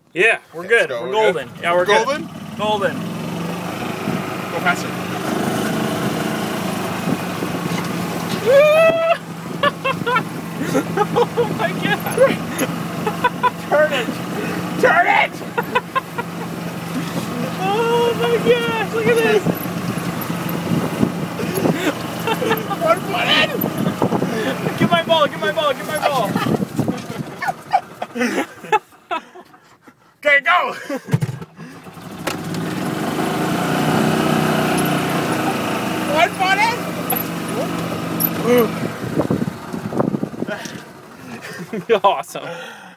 Yeah, we're good. Go, We're golden. good? Yeah, we're golden? good. Golden. Go faster. Oh my god. Turn it! Turn it! Oh my gosh, look at this. One foot in! Get my ball, get my ball, get my ball. Okay, go! One foot in! Awesome.